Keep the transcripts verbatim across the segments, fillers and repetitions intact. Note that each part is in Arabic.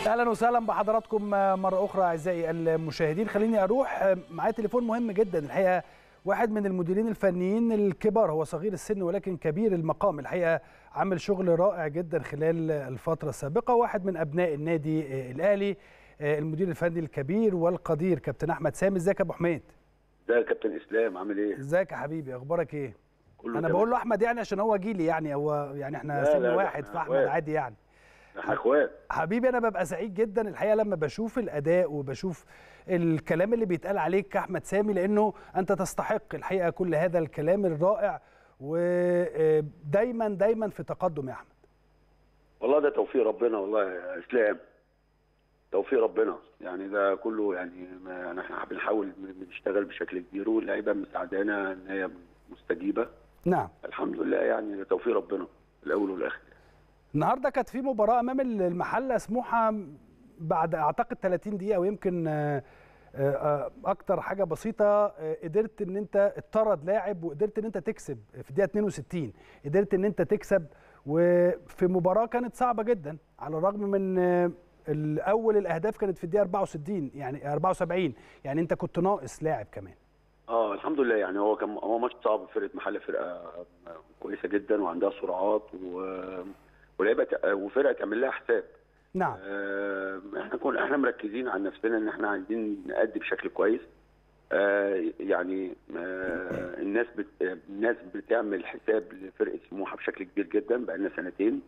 اهلا وسهلا بحضراتكم مره اخرى اعزائي المشاهدين. خليني اروح معايا تليفون مهم جدا الحقيقه، واحد من المديرين الفنيين الكبار، هو صغير السن ولكن كبير المقام الحقيقه، عامل شغل رائع جدا خلال الفتره السابقه، واحد من ابناء النادي الاهلي، المدير الفني الكبير والقدير كابتن احمد سامي. ازيك يا ابو حميد؟ ازيك يا كابتن اسلام، عامل ايه؟ ازيك يا حبيبي، اخبارك ايه؟ كله انا تمام. بقول له احمد يعني عشان هو جيلي، يعني هو يعني احنا لا سن لا واحد، لا فاحمد عادي يعني. احنا اخوات حبيبي، انا ببقى سعيد جدا الحقيقه لما بشوف الاداء وبشوف الكلام اللي بيتقال عليك كاحمد سامي، لانه انت تستحق الحقيقه كل هذا الكلام الرائع، ودايما دايما في تقدم يا احمد. والله ده توفيق ربنا، والله يا اسلام توفيق ربنا، يعني ده كله يعني احنا بنحاول بنشتغل بشكل كبير، واللعيبه مساعدانا ان هي مستجيبه. نعم الحمد لله، يعني ده توفيق ربنا الاول والاخر. النهارده كانت في مباراه امام المحله سموحه بعد اعتقد ثلاثين دقيقه، ويمكن اكتر حاجه بسيطه قدرت ان انت اتطرد لاعب وقدرت ان انت تكسب في الدقيقه اثنين وستين، قدرت ان انت تكسب، وفي مباراه كانت صعبه جدا على الرغم من الاول الاهداف كانت في الدقيقه أربعة وستين يعني أربعة وسبعين، يعني انت كنت ناقص لاعب كمان. اه الحمد لله، يعني هو كان هو ماتش صعب. فرقه محله فرقه كويسه جدا وعندها سرعات و ولعيبه وفرقه تعمل لها حساب. نعم. آه احنا كنا احنا مركزين على نفسنا ان احنا عايزين نأدي بشكل كويس. آه يعني آه الناس بت... الناس بتعمل حساب لفرقه سموحه بشكل كبير جدا بقالنا سنتين.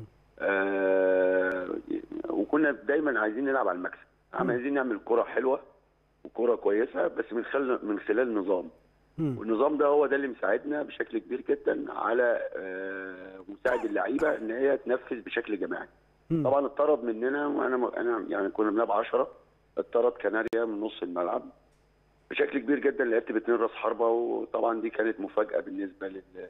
آه وكنا دايما عايزين نلعب على المكسب، عايزين نعمل كره حلوه وكره كويسه، بس من خلال من خلال نظام. والنظام ده هو ده اللي مساعدنا بشكل كبير جدا على آه مساعد اللعيبه ان هي تنفذ بشكل جماعي. طبعا اتطرد مننا، وانا انا يعني كنا بنلعب عشرة، اتطرد كناريا من نص الملعب بشكل كبير جدا. لعبت باثنين راس حربه، وطبعا دي كانت مفاجاه بالنسبه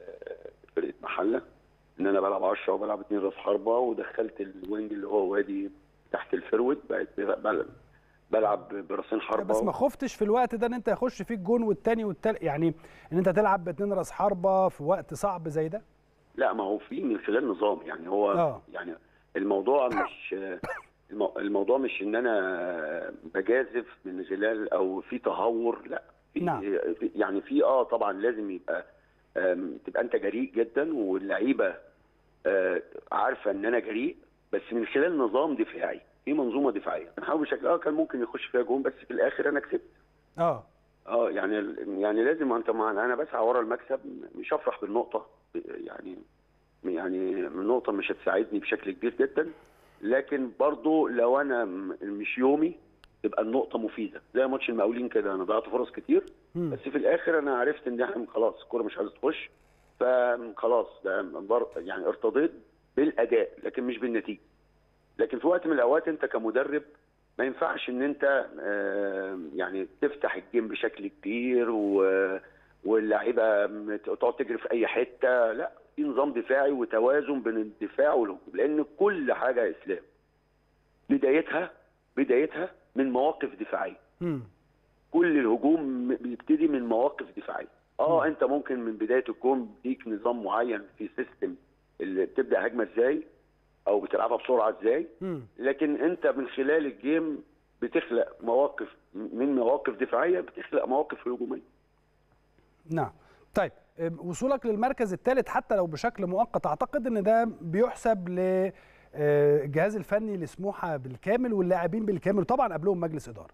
لفرقه محله ان انا بلعب عشرة وبلعب اثنين راس حربه، ودخلت الوينج اللي هو وادي تحت الفرود، بقيت بلعب براسين حربه. بس ما خفتش في الوقت ده ان انت يخش فيك جون والثاني والثالث، يعني ان انت تلعب باثنين راس حربه في وقت صعب زي ده؟ لا، ما هو في من خلال نظام، يعني هو أوه. يعني الموضوع مش الموضوع مش ان انا بجازف من خلال او في تهور، لا في نعم. يعني في اه طبعا لازم يبقى تبقى انت جريء جدا، واللعيبه عارفه ان انا جريء، بس من خلال نظام دفاعي، في منظومه دفاعيه بنحاول بشكل اه كان ممكن يخش فيها جون، بس في الاخر انا كسبت. اه اه يعني يعني لازم انت مع انا بسعى ورا المكسب، مش هفرح بالنقطه، يعني يعني النقطه مش هتساعدني بشكل كبير جدا، لكن برضو لو انا مش يومي تبقى النقطه مفيده، زي ماتش المقاولين كده، انا ضيعت فرص كتير م. بس في الاخر انا عرفت ان احنا خلاص الكوره مش عايزه تخش، فخلاص يعني ارتضيت بالاداء لكن مش بالنتيجه. لكن في وقت من الاوقات انت كمدرب ما ينفعش ان انت يعني تفتح الجيم بشكل كبير واللاعيبه تقعد تجري في اي حته، لا، في نظام دفاعي وتوازن بين الدفاع والهجوم، لان كل حاجه يا اسلام بدايتها بدايتها من مواقف دفاعيه. م. كل الهجوم بيبتدي من مواقف دفاعيه. اه م. انت ممكن من بدايه الجون ليك نظام معين في سيستم اللي بتبدا هجمه ازاي او بتلعبها بسرعه ازاي، لكن انت من خلال الجيم بتخلق مواقف، من مواقف دفاعيه بتخلق مواقف هجوميه. نعم. طيب وصولك للمركز الثالث حتى لو بشكل مؤقت، اعتقد ان ده بيحسب للجهاز الفني لسموحه بالكامل واللاعبين بالكامل، طبعا قبلهم مجلس اداره.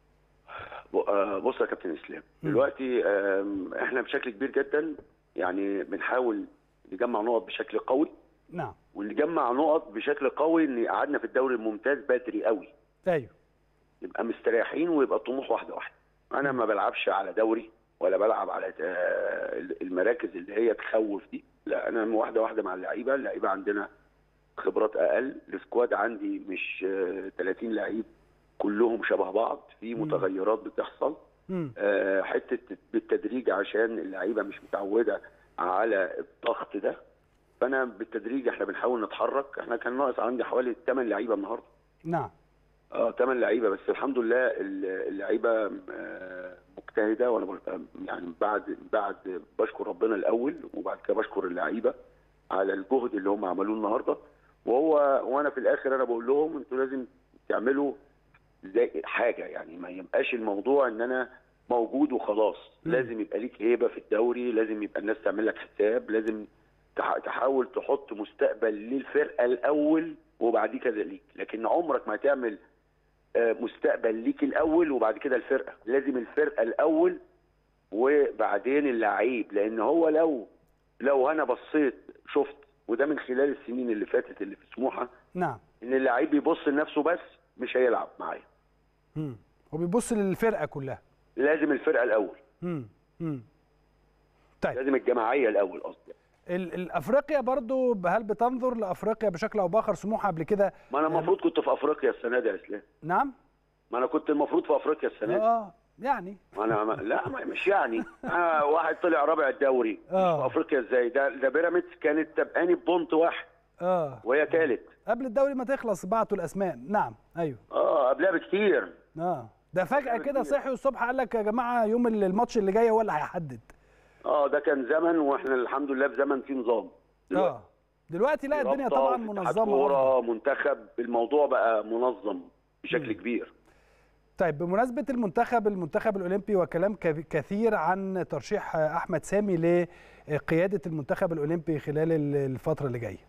بص يا كابتن اسلام، دلوقتي احنا بشكل كبير جدا يعني بنحاول نجمع نقط بشكل قوي. نعم. ونجمع نقط بشكل قوي ان قعدنا في الدوري الممتاز بدري قوي. ايوه. يبقى مستريحين ويبقى الطموح واحده واحده. انا ما بلعبش على دوري ولا بلعب على المراكز اللي هي تخوف دي، لا، انا واحده واحده مع اللعيبه، اللعيبه عندنا خبرات اقل، السكواد عندي مش ثلاثين لعيب كلهم شبه بعض، في متغيرات بتحصل. آه حته بالتدريج عشان اللعيبه مش متعوده على الضغط ده، فانا بالتدريج احنا بنحاول نتحرك. احنا كان ناقص عندي حوالي ثمانية لعيبه النهارده. نعم. اه ثمانية لعيبه بس، الحمد لله اللعيبه مجتهده، وانا يعني بعد بعد بشكر ربنا الاول، وبعد كده بشكر اللعيبه على الجهد اللي هم عملوه النهارده. وهو وانا في الاخر انا بقول لهم انتوا لازم تعمله زي حاجه، يعني ما يبقاش الموضوع ان انا موجود وخلاص. م. لازم يبقى ليك هيبه في الدوري، لازم يبقى الناس تعمل لك حساب، لازم تحاول تحط مستقبل للفرقه الاول وبعد كده ليك، لكن عمرك ما هتعمل مستقبل ليك الاول وبعد كده الفرقه. لازم الفرقه الاول وبعدين اللعيب، لان هو لو لو انا بصيت شفت، وده من خلال السنين اللي فاتت اللي في سموحه، نعم، ان اللعيب بيبص لنفسه بس مش هيلعب معايا. امم هو بيبص للفرقه كلها. لازم الفرقه الاول. امم امم طيب، لازم الجماعيه الاول قصدي. الافريقيا برضو، هل بتنظر لافريقيا بشكل او باخر؟ سموحه قبل كده، ما انا المفروض كنت في افريقيا السنه دي يا اسلام. نعم، ما انا كنت المفروض في افريقيا السنه دي. اه يعني ما انا ما... لا مش يعني آه واحد طلع رابع الدوري آه. في افريقيا ازاي؟ ده ده بيراميدز كانت تبقاني ببونت واحد اه وهي ثالث قبل الدوري ما تخلص بعتوا الاسماء. نعم ايوه اه قبلها بكتير. اه ده فجاه كده صحي الصبح قال لك يا جماعه يوم الماتش اللي جاي هو اللي هيحدد. اه ده كان زمن، واحنا الحمد لله في زمن فيه نظام. دلوقتي اه دلوقتي لا الدنيا طبعا منظمه، كوره منتخب، الموضوع بقى منظم بشكل م. كبير. طيب بمناسبه المنتخب المنتخب الاولمبي، وكلام كثير عن ترشيح احمد سامي لقياده المنتخب الاولمبي خلال الفتره اللي جايه.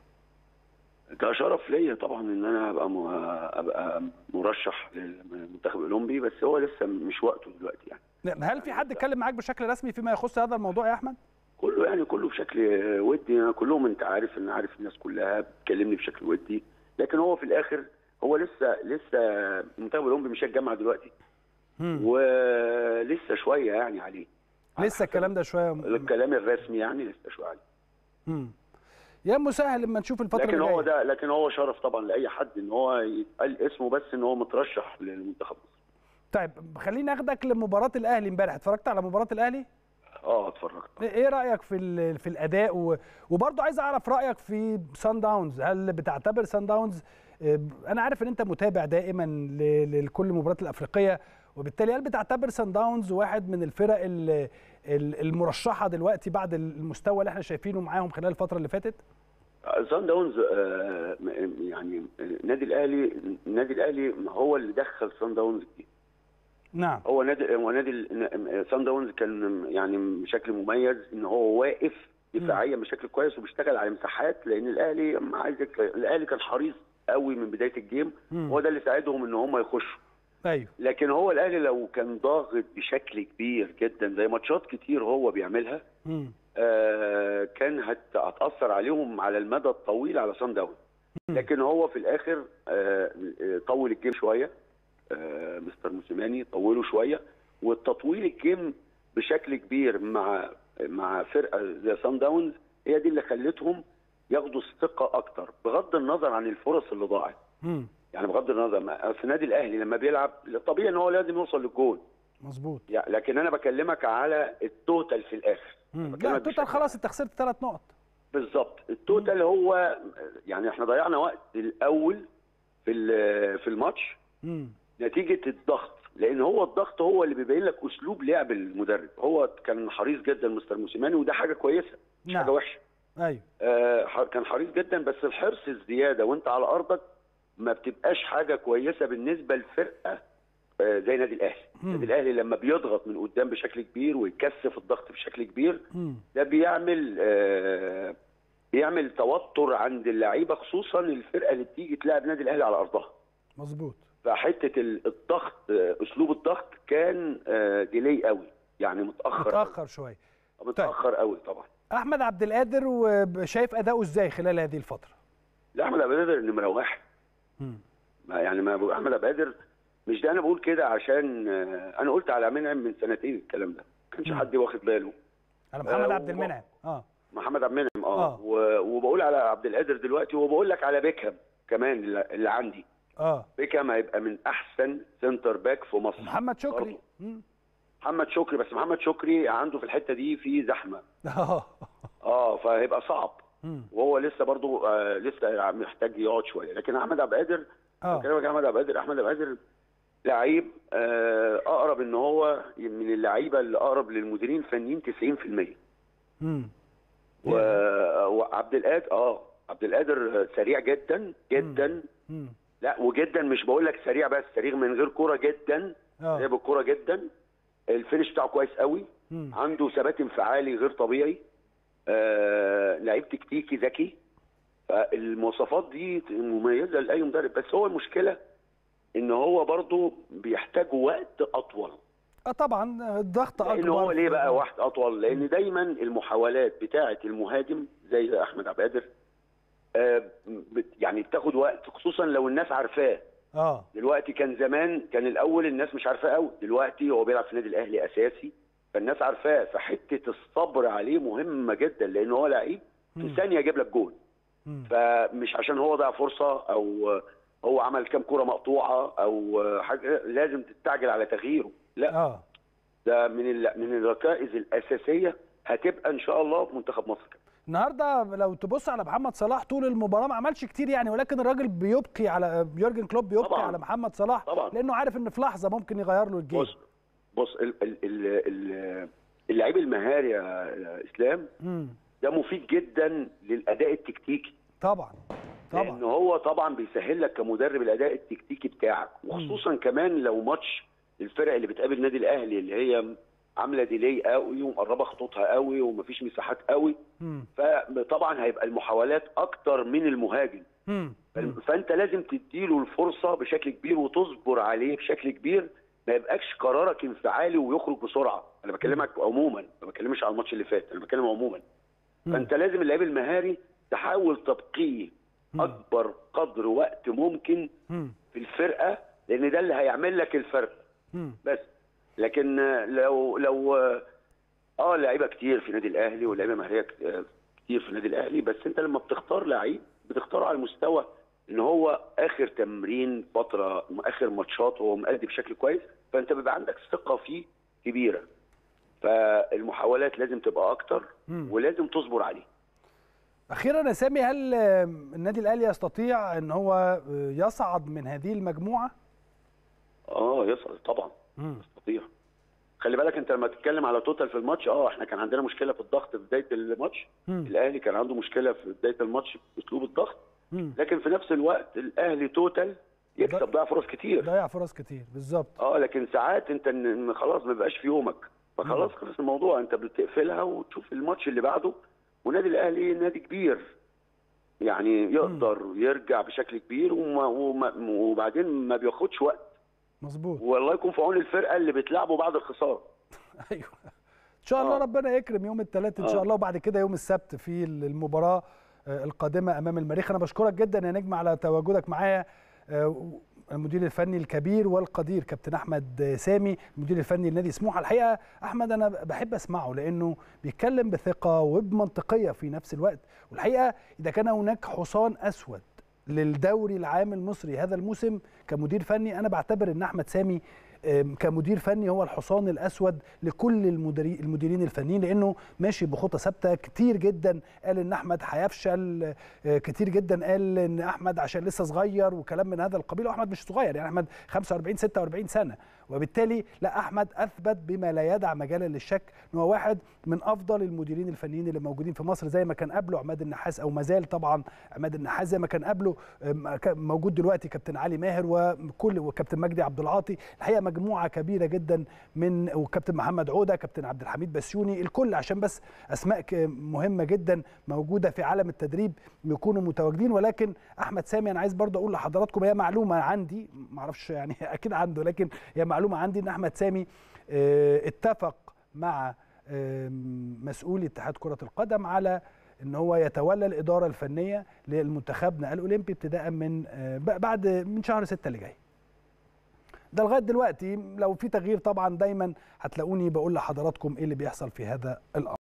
ده شرف ليا طبعا ان انا ابقى ابقى مرشح للمنتخب الاولمبي، بس هو لسه مش وقته دلوقتي يعني. هل في حد اتكلم معاك بشكل رسمي فيما يخص هذا الموضوع يا احمد؟ كله يعني كله بشكل ودي، كلهم انت عارف ان عارف الناس كلها بتكلمني بشكل ودي، لكن هو في الاخر هو لسه لسه المنتخب الاولمبي مش هيتجمع دلوقتي. مم. ولسه شويه يعني عليه. لسه الكلام ده شويه الكلام الرسمي يعني لسه شويه عليه. امم يا مسهل لما نشوف الفتره لكن اللي جايه. هو ده لكن هو شرف طبعا لاي حد ان هو يتقال اسمه بس ان هو مترشح للمنتخب. طيب خليني اخدك لمباراه الاهلي امبارح. اتفرجت على مباراه الاهلي؟ اه اتفرجت. ايه رايك في في الاداء و... وبرضه عايز اعرف رايك في سان داونز. هل بتعتبر سان داونز، انا عارف ان انت متابع دائما لكل المباريات الافريقيه، وبالتالي هل بتعتبر سان داونز واحد من الفرق المرشحه دلوقتي بعد المستوى اللي احنا شايفينه معاهم خلال الفتره اللي فاتت؟ سان داونز يعني النادي الاهلي النادي الاهلي هو اللي دخل سان داونز دي. نعم. هو نادي هو نادي سان داونز كان يعني بشكل مميز ان هو واقف دفاعيا بشكل كويس وبيشتغل على مساحات، لان الاهلي عايزك الاهلي كان حريص قوي من بدايه الجيم، هو ده اللي ساعدهم ان هم يخشوا. ايوه. لكن هو الاهلي لو كان ضاغط بشكل كبير جدا زي ماتشات كتير هو بيعملها، آه كان هتاثر عليهم على المدى الطويل على سان داونز. لكن هو في الاخر آه طول الجيم شويه، آه مستر موسيماني طوله شويه، والتطويل الجيم بشكل كبير مع مع فرقه زي سان داونز هي دي اللي خلتهم ياخدوا الثقه اكتر، بغض النظر عن الفرص اللي ضاعت. يعني بغض النظر في النادي الاهلي لما بيلعب طبيعي ان هو لازم يوصل للجول. مظبوط. يعني لكن انا بكلمك على التوتال في الاخر. لا التوتال خلاص انت خسرت ثلاث نقط. بالظبط. التوتال هو يعني احنا ضيعنا وقت الاول في في الماتش نتيجه الضغط، لان هو الضغط هو اللي بيبين لك اسلوب لعب المدرب. هو كان حريص جدا مستر موسيماني وده حاجه كويسه مش نعم. حاجه وحشه. ايوه. آه كان حريص جدا، بس الحرص الزياده وانت على ارضك ما بتبقاش حاجه كويسه بالنسبه لفرقه آه زي نادي الاهلي. النادي الاهلي لما بيضغط من قدام بشكل كبير ويكثف الضغط بشكل كبير مم. ده بيعمل آه بيعمل توتر عند اللعيبه، خصوصا الفرقه اللي بتيجي تلاعب نادي الاهلي على ارضها. مظبوط. فحته الضغط اسلوب الضغط كان آه ديلي قوي، يعني متاخر متاخر شويه. متاخر طيب. قوي طبعا. احمد عبد القادر وشايف اداؤه ازاي خلال هذه الفتره؟ لا احمد عبد القادر نمره واحد. ما يعني ما احمد عبد القادر مش ده انا بقول كده عشان انا قلت على منعم من سنتين الكلام ده، ما كانش حد واخد باله. على محمد آه عبد المنعم اه محمد عبد المنعم اه, آه. وبقول على عبد القادر دلوقتي، وبقول لك على بيكهام كمان اللي عندي. اه بيكهام هيبقى من احسن سنتر باك في مصر. محمد شكري. محمد شكري، بس محمد شكري عنده في الحته دي في زحمه. اه اه فهيبقى صعب. مم. وهو لسه برضه آه لسه محتاج يقعد شويه، لكن احمد عبد القادر اه بكلمك احمد عبد القادر احمد عبد القادر لعيب آه اقرب ان هو من اللعيبه اللي اقرب للمديرين الفنيين تسعين في المية. امم وعبد القادر اه عبد القادر سريع جدا جدا. مم. لا وجدا، مش بقول لك سريع بس، سريع من غير كوره جدا، لعب الكوره جدا، الفينش بتاعه كويس قوي، م. عنده ثبات انفعالي غير طبيعي، آه لعيب تكتيكي ذكي. فالمواصفات دي مميزه لاي مدرب، بس هو المشكله ان هو برضه بيحتاج وقت اطول. اه طبعا الضغط اكبر. لان هو ليه بقى وقت اطول؟ لان دايما المحاولات بتاعه المهاجم زي احمد عبد القادر آه يعني بتاخد وقت، خصوصا لو الناس عارفاه. اه دلوقتي كان زمان، كان الاول الناس مش عارفاه قوي، دلوقتي هو بيلعب في النادي الاهلي اساسي، فالناس عارفاه، فحته الصبر عليه مهمه جدا، لان هو لعيب في ثانيه يجيب لك جول. فمش عشان هو ضيع فرصه او هو عمل كام كوره مقطوعه او حاجه لازم تستعجل على تغييره، لا. اه ده من من الركائز الاساسيه هتبقى ان شاء الله في منتخب مصر. النهارده لو تبص على محمد صلاح طول المباراه ما عملش كتير يعني، ولكن الراجل بيبقي على يورجن كلوب بيبقي طبعًا. على محمد صلاح طبعًا. لانه عارف ان في لحظه ممكن يغير له الجيم. بص بص اللعيب المهاري يا اسلام م. ده مفيد جدا للاداء التكتيكي. طبعا طبعا لان هو طبعا بيسهل لك كمدرب الاداء التكتيكي بتاعك، وخصوصا م. كمان لو ماتش الفرق اللي بتقابل النادي الاهلي اللي هي عامله ديلي قوي ومقربه خطوطها قوي ومفيش مساحات قوي، مم. فطبعا هيبقى المحاولات اكتر من المهاجم. مم. فانت لازم تديله الفرصه بشكل كبير وتصبر عليه بشكل كبير، ما يبقاش قرارك انفعالي ويخرج بسرعه. انا بكلمك عموما، ما بكلمش على الماتش اللي فات، انا بتكلم عموما. مم. فانت لازم اللعيب المهاري تحاول تبقيه اكبر قدر وقت ممكن مم. في الفرقه، لان ده اللي هيعمل لك الفرق. مم. بس لكن لو لو اه لعيبه كتير في النادي الاهلي ولاعيبه مهاريه كتير في النادي الاهلي، بس انت لما بتختار لعيب بتختاره على المستوى ان هو اخر تمرين فتره اخر ماتشات هو مؤدي بشكل كويس، فانت بيبقى عندك ثقه فيه كبيره. فالمحاولات لازم تبقى اكتر ولازم تصبر عليه. اخيرا يا سامي، هل النادي الاهلي يستطيع ان هو يصعد من هذه المجموعه؟ اه يصعد طبعا. امم يستطيع. خلي بالك انت لما تتكلم على توتال في الماتش، اه احنا كان عندنا مشكله في الضغط في بدايه الماتش، مم. الاهلي كان عنده مشكله في بدايه الماتش في اسلوب الضغط، مم. لكن في نفس الوقت الاهلي توتال يكسب، ضيع فرص كتير ضيع فرص كتير بالظبط. اه لكن ساعات انت ان خلاص ما بقاش في يومك، فخلاص خلص الموضوع، انت بتقفلها وتشوف الماتش اللي بعده. والنادي الاهلي نادي كبير يعني يقدر مم. يرجع بشكل كبير وما وما وبعدين ما بياخدش وقت. مظبوط. والله يكون في عون الفرقه اللي بتلعبه بعد الخساره. ايوه ان شاء الله. آه. ربنا يكرم يوم الثلاث ان شاء آه. الله، وبعد كده يوم السبت في المباراه القادمه امام المريخ. انا بشكرك جدا يا نجم على تواجدك معايا، المدير الفني الكبير والقدير كابتن احمد سامي، المدير الفني لنادي سموحه. الحقيقه احمد انا بحب اسمعه لانه بيتكلم بثقه وبمنطقيه في نفس الوقت، والحقيقه اذا كان هناك حصان اسود للدوري العام المصري هذا الموسم كمدير فني، انا بعتبر ان احمد سامي كمدير فني هو الحصان الاسود لكل المديرين الفنيين، لانه ماشي بخطى ثابته. كتير جدا قال ان احمد هيفشل، كتير جدا قال ان احمد عشان لسه صغير وكلام من هذا القبيل، واحمد مش صغير يعني، احمد خمسة وأربعين ستة وأربعين سنه، وبالتالي لا، احمد اثبت بما لا يدع مجالا للشك ان هو واحد من افضل المديرين الفنيين اللي موجودين في مصر، زي ما كان قبله عماد النحاس او ما زال طبعا عماد النحاس، زي ما كان قبله موجود دلوقتي كابتن علي ماهر وكل وكابتن مجدي عبد العاطي. الحقيقه مجموعه كبيره جدا من وكابتن محمد عوده، كابتن عبد الحميد بسيوني، الكل عشان بس اسماء مهمه جدا موجوده في عالم التدريب يكونوا متواجدين. ولكن احمد سامي انا عايز برضه اقول لحضراتكم، هي معلومه عندي ما اعرفش يعني اكيد عنده، لكن هي معلومه عندي ان احمد سامي اتفق مع مسؤولي اتحاد كره القدم على ان هو يتولى الاداره الفنيه للمنتخبنا الاولمبي ابتداء من بعد من شهر ستة اللي جاي. ده لغايه دلوقتي، لو في تغيير طبعا دايما هتلاقوني بقول لحضراتكم ايه اللي بيحصل في هذا الامر.